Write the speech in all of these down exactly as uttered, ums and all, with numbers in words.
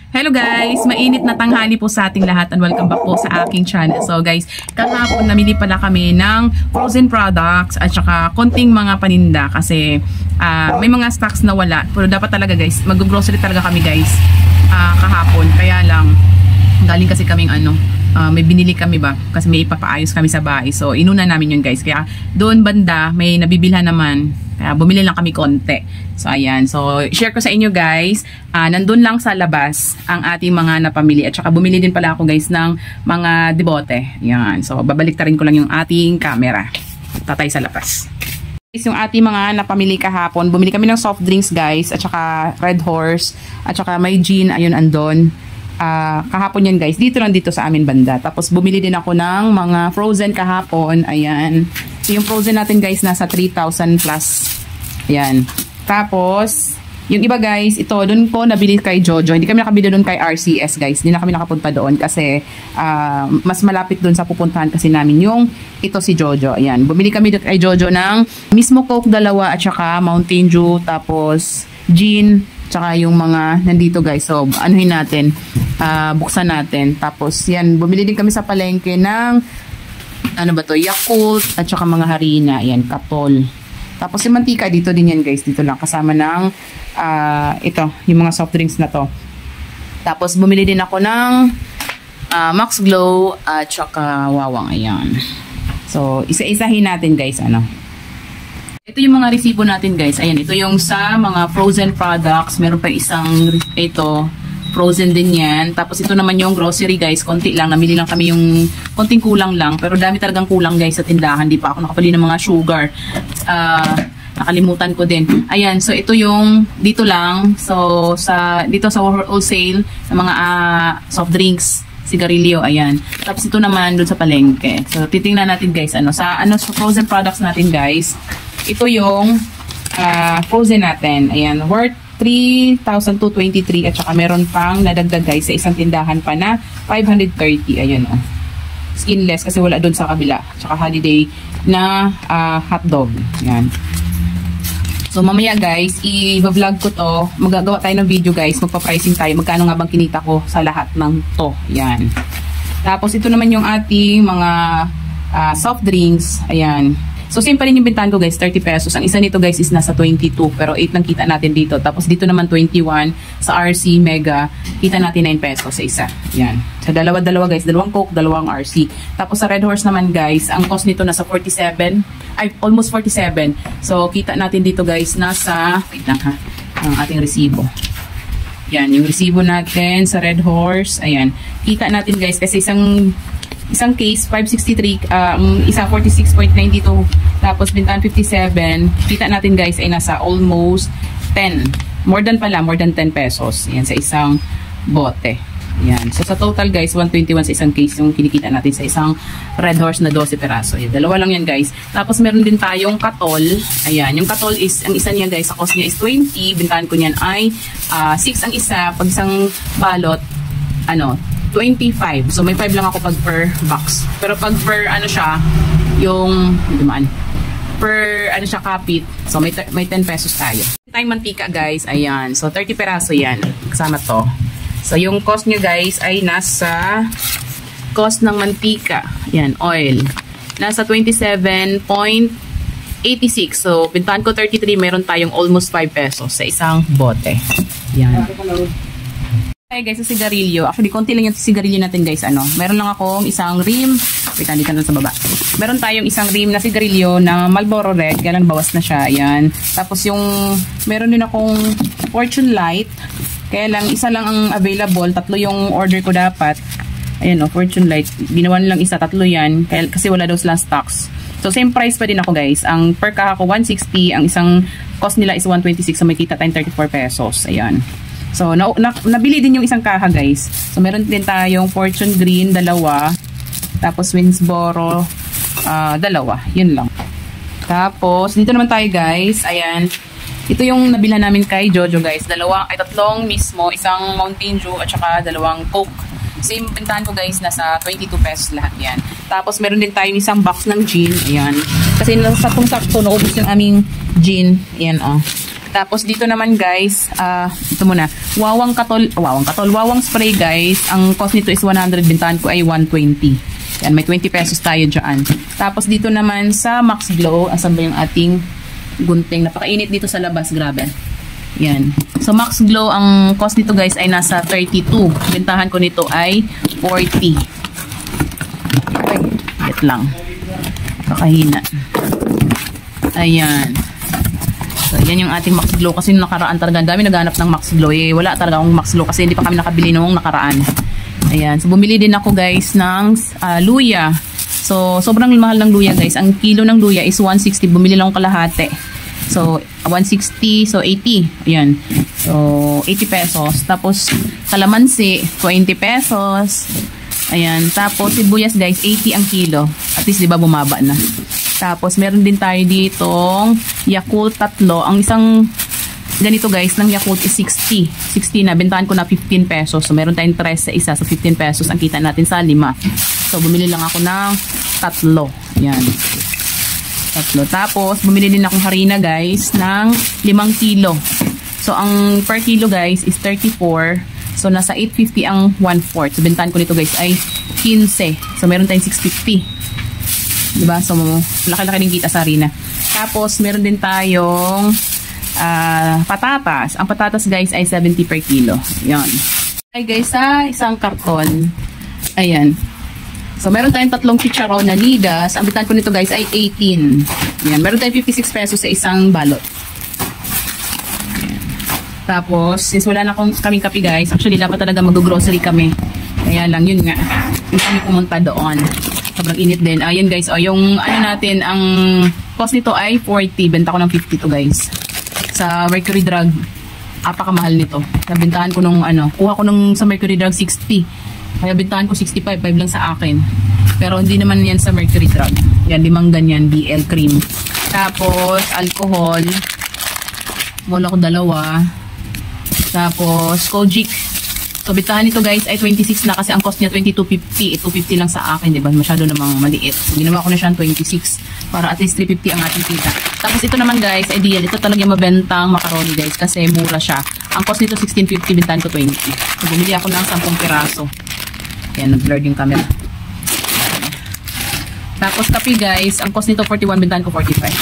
Hello guys! Mainit na tanghali po sa ating lahat and welcome back po sa aking channel. So guys, kahapon namili pala kami ng frozen products at saka konting mga paninda kasi uh, may mga stocks na wala. Pero dapat talaga guys, mag-grocery talaga kami guys uh, kahapon. Kaya lang, galing kasi kaming ano, uh, may binili kami ba? Kasi may ipapaayos kami sa bahay. So inuna namin yun guys. Kaya doon banda, may nabibilhan naman. Kaya bumili lang kami konti. So ayan, so share ko sa inyo guys, uh, nandun lang sa labas ang ating mga napamili at saka bumili din pala ako guys ng mga debote. Ayan, so babalik ta rin ko lang yung ating camera. Tatay sa labas. Guys, yung ating mga napamili kahapon, bumili kami ng soft drinks guys at saka Red Horse at saka may gin, ayun andon. Uh, kahapon yan guys, dito lang dito sa amin banda. Tapos bumili din ako ng mga frozen kahapon, ayan. So yung frozen natin guys nasa three thousand plus. Ayan. Tapos, yung iba guys, ito, doon ko nabili kay Jojo. Hindi kami nakabili doon kay R C S guys. Hindi na kami nakapunta doon kasi uh, mas malapit doon sa pupuntahan kasi namin yung ito si Jojo. Ayan. Bumili kami doon kay Jojo ng mismo Coke dalawa at saka Mountain Dew, tapos gin, tsaka yung mga nandito guys. So, anuhin natin, uh, buksan natin. Tapos, yan, bumili din kami sa palengke ng ano ba to, Yakult at saka mga harina. Ayan, Katol. Tapos yung mantika, dito din yan guys. Dito lang kasama ng uh, ito, yung mga soft drinks na to. Tapos bumili din ako ng uh, Max Glow at saka Wawang. Ayan. So, isa-isahin natin guys. Ano. Ito yung mga resibo natin guys. Ayan, ito yung sa mga frozen products. Meron pa isang ito. Frozen din yan. Tapos ito naman yung grocery guys. Konti lang. Namili lang kami yung konting kulang lang. Pero dami talagang kulang guys sa tindahan. Di pa ako nakapali ng mga sugar. Uh, nakalimutan ko din. Ayan. So ito yung dito lang. So sa dito sa wholesale sa mga uh, soft drinks, sigarilyo. Ayan. Tapos ito naman dun sa palengke. So titingnan natin guys. Ano sa ano sa frozen products natin guys. Ito yung uh, frozen natin. Ayan. Worth three thousand two hundred twenty-three at saka meron pang nadagdag guys sa isang tindahan pa na five hundred thirty. Ayun oh. Skinless kasi wala doon sa kabila. Tsaka holiday na uh, hotdog. Yan. So mamaya guys, i-vlog ko to. Magagawa tayo ng video guys. Magpa-pricing tayo. Magkano nga bang kinita ko sa lahat ng to. Yan. Tapos ito naman yung ating mga uh, soft drinks. Ayan. So, same pa rin yung bintahan ko guys, thirty pesos. Ang isa nito guys is nasa twenty-two, pero eight lang kita natin dito. Tapos dito naman twenty-one, sa R C Mega, kita natin nine pesos sa isa. Yan. So, dalawa-dalawa guys, dalawang Coke, dalawang R C. Tapos sa Red Horse naman guys, ang cost nito nasa forty-seven, ay almost forty-seven. So, kita natin dito guys, nasa, wait lang ha, ang ating resibo. Yan, yung resibo natin sa Red Horse, ayan. Kita natin guys, kasi isang isang case five sixty-three, um, isang forty-six point nine two, tapos bintahan fifty-seven. Kita natin guys ay nasa almost ten, more than pala, more than ten pesos. Yan sa isang bote. Yan. So sa total guys, one twenty-one sa isang case yung kinikita natin sa isang Red Horse na twelve peraso. Yan, dalawa lang yan guys. Tapos meron din tayong Katol. Ayan, yung Katol is, ang isa niya guys, sa cost niya is twenty. Bintahan ko niyan ay uh, six ang isa. Pag isang balot, ano, twenty-five. So may five lang ako pag per box. Pero pag per ano siya, yung hindi man, per ano siya kapit. So may may ten pesos tayo. Tayong mantika guys, ayan. So thirty peraso yan. Kasama to. So yung cost nyo guys ay nasa cost ng mantika. Ayan, oil. Nasa twenty-seven point eight six. So bintahan ko thirty-three, meron tayong almost five pesos sa isang bote. Ayan. Hey guys, sa sigarilyo. Actually, konti lang yung sigarilyo natin guys. Ano, meron lang akong isang rim. Wait, nandito na sa baba. Meron tayong isang rim na sigarilyo na Marlboro Red. Galang bawas na siya. Ayan. Tapos yung, meron din akong Fortune Light. Kaya lang, isa lang ang available. Tatlo yung order ko dapat. Ayan o, Fortune Light. Ginawa nilang isa, tatlo yan. Kaya, kasi wala daw silang stocks. So, same price pa din ako guys. Ang per kaha ko, one sixty. Ang isang cost nila is one twenty-six. So, may kita tayong thirty-four pesos. Ayan. So, na, na, nabili din yung isang kaha guys. So, meron din tayong Fortune Green, dalawa. Tapos, Winsboro, uh, dalawa. Yun lang. Tapos, dito naman tayo guys. Ayan. Ito yung nabilhan namin kay Jojo guys. Dalawa, ay tatlong mismo. Isang Mountain Dew at saka dalawang Coke. Same bintahan ko guys, nasa twenty-two pesos lahat yan. Tapos, meron din tayong isang box ng gin. Ayan. Kasi nasa sakong-sakto, naubos yung aming gin. Ayan o. Oh. Tapos dito naman guys, uh, ito muna, wawang katol, wawang katol, wawang spray guys. Ang cost nito is one hundred, bintahan ko ay one twenty. Yan, may twenty pesos tayo dyan. Tapos dito naman sa Max Glow, asan ba yung ating gunting? Napakainit dito sa labas, grabe. Yan. So Max Glow, ang cost nito guys ay nasa thirty-two. Bintahan ko nito ay forty. Okay, wait lang. Kakahina. Ayan. So, yan yung ating Max Glow. Kasi nung nakaraan talaga, dami naghanap ng Max Glow. Eh, wala talaga akong Max Glow kasi hindi pa kami nakabili nung nakaraan. Ayan. So, bumili din ako guys ng uh, luya. So, sobrang mahal ng luya guys. Ang kilo ng luya is one sixty. Bumili lang akong kalahati. So, one sixty. So, eighty. Ayan. So, eighty pesos. Tapos, kalamansi, twenty pesos. Ayan. Tapos, sibuyas guys, eighty ang kilo. At least, di ba, bumaba na. Tapos, meron din tayo ditong Yakult tatlo. Ang isang ganito guys, ng Yakult is sixty. sixty na. Bentahan ko na fifteen pesos. So, meron tayong tres sa isa. So, fifteen pesos ang kita natin sa lima. So, bumili lang ako ng tatlo. Ayan. Tatlo. Tapos, bumili din akong harina guys ng limang kilo. So, ang per kilo guys is thirty-four. So, nasa eight fifty ang one fourth. So, bentahan ko nito guys ay fifteen. So, meron tayong six fifty. Diba? So, laki-laki din kita sa harina. Tapos, meron din tayong uh, patatas. Ang patatas, guys, ay seventy per kilo. Yan. Ay, guys, sa isang karton. Ayan. So, meron tayong tatlong chicharon na ligas. Ang bitan ko nito, guys, ay eighteen. Ayan. Meron tayong fifty-six pesos sa isang balot. Ayan. Tapos, since wala na akong kaming kape, guys, actually, dapat talaga mag-grocery kami. Kaya lang, yun nga. Hindi kami pumunta doon. Sobrang init din. Ayun guys, oh, yung ano natin, ang cost nito ay forty. Benta ko ng fifty to guys. Sa Mercury Drug, apakamahal nito. Nabentahan ko nung ano, kuha ko nung sa Mercury Drug sixty. Kaya bentahan ko sixty-five, five lang sa akin. Pero hindi naman yan sa Mercury Drug. Yan, limang ganyan, B L cream. Tapos, alcohol. Wala ko dalawa. Tapos, Kojic. So, bitahan nito guys ay twenty-six na kasi ang cost niya twenty-two fifty. two fifty lang sa akin, diba? Masyado namang maliit. So, ginawa ko na siya twenty-six para at least three fifty ang ating kita. Tapos, ito naman guys, ideal. Ito talaga mabentang macaroni guys kasi mura siya. Ang cost nito sixteen fifty, bintahan ko twenty. So, bumili ako ng ten piraso. Ayan, nag-blurred yung camera. Tapos, kape guys, ang cost nito forty-one, bintahan ko forty-five.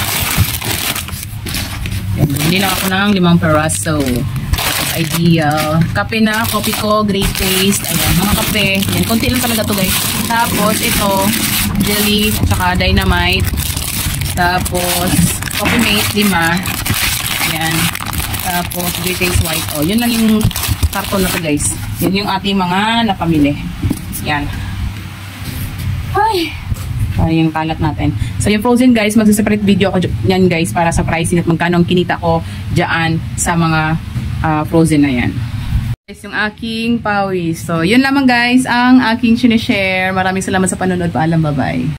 Ayan, bumili lang ako ng limang piraso. Ideal. Kape na, coffee ko, great taste. Ayan, mga kape. Ayan, konti lang talaga to guys. Tapos, ito, jelly, tsaka dynamite. Tapos, coffee mate, lima. Ayan. Tapos, great taste white. O, yun lang yung karton na to guys. Yan yung ating mga napamili. Yan. Ay! Ay, yung kalat natin. So, yung frozen guys, magsa-separate video ko yan guys para sa pricing at magkano ang kinita ko dyan sa mga Uh, frozen na yan. Guys, yung aking pawis. So, yun lamang guys ang aking sinishare. Maraming salamat sa panonood. Paalam, bye-bye.